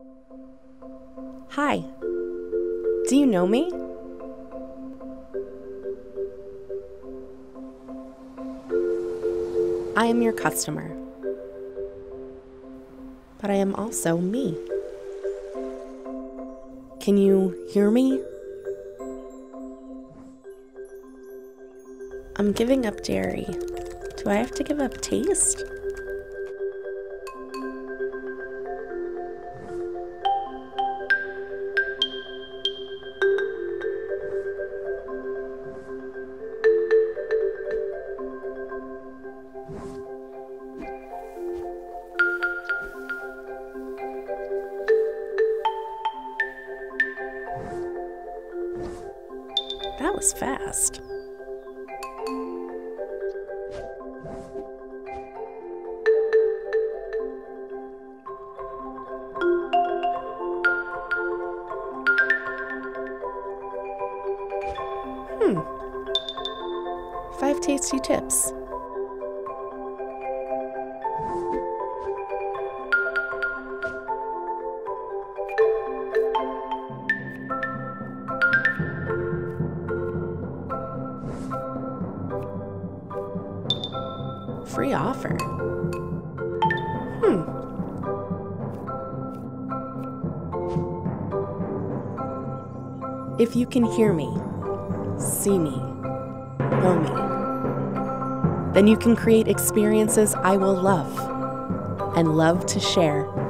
Hi. Do you know me? I am your customer. But I am also me. Can you hear me? I'm giving up dairy. Do I have to give up taste? That was fast. Hmm. 5 tasty tips. Free offer. If you can hear me, see me, know me, then you can create experiences I will love and love to share